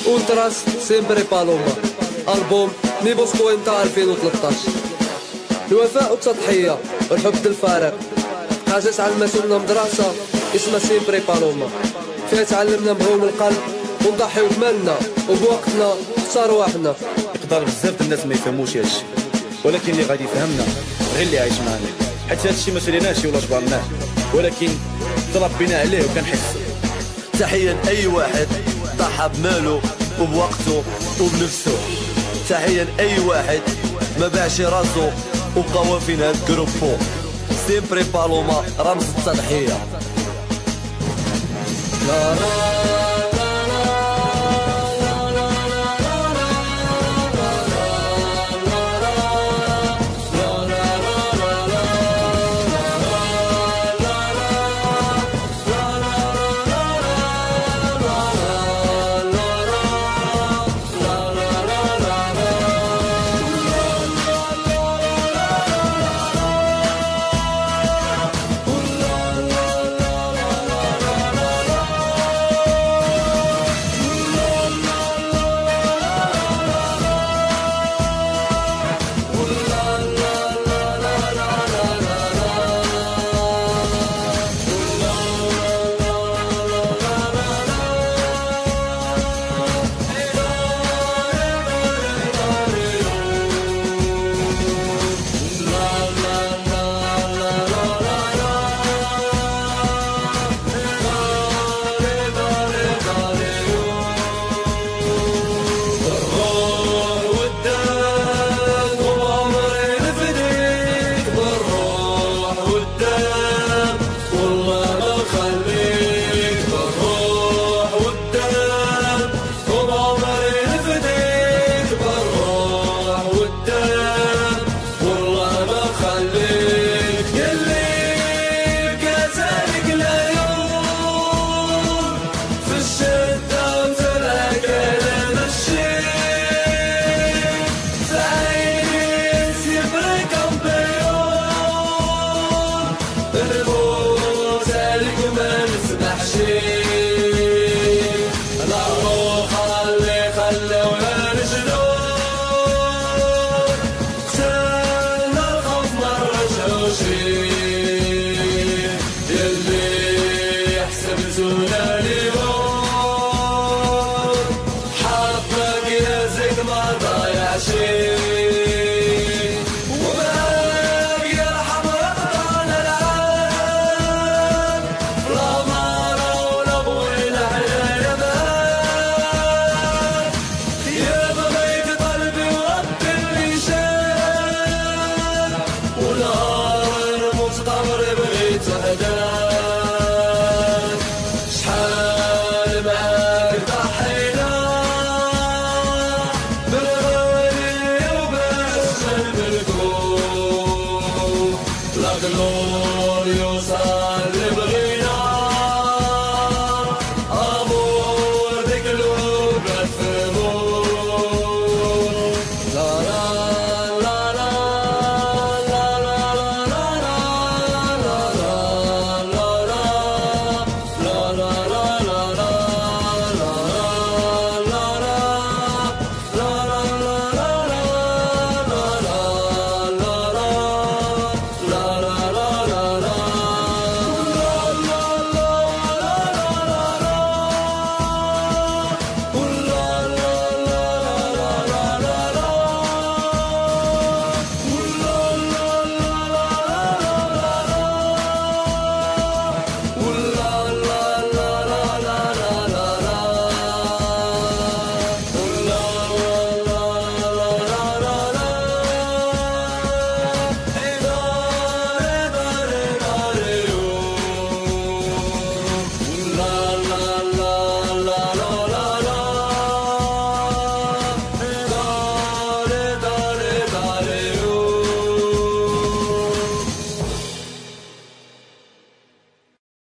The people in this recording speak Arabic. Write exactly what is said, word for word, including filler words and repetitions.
اولتراس سيمبري بالوما، ألبوم مي بوسكو انتا ألفين وثلاثطاش. الوفاء والتضحية والحب الفارق، حاجة تعلمت لنا مدرسة اسمها سيمبري بالوما، فيها تعلمنا نبغيو من القلب ونضحيو بمالنا وبوقتنا حتى رواحنا. يقدر بزاف الناس ما يفهموش هادشي، ولكن اللي غادي يفهمنا غير اللي عايش معنا، حيت هادشي ما شريناش ولا جبرناه، ولكن تربينا عليه وكنحس. تحية لأي واحد ضحى بماله وبوقته وبنفسه، تحية لأي واحد ما باعش راسو وبقى واقفين هاد الجروبو. سيمبري بالوما رمز التضحية. لا لا